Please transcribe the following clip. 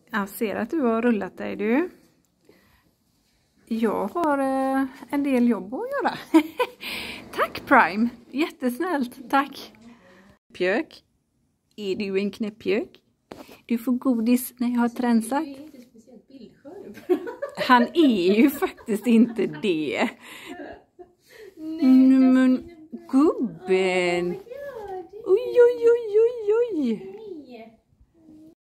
Jag ser att du har rullat dig, du. Jag har en del jobb att göra. Tack Prime, jättesnällt, tack. Pjök, är du en knäppjök? Du får godis när jag har tränsat. Det är inte speciellt bildskärm. Han är ju faktiskt inte det. Nej, men gubbe.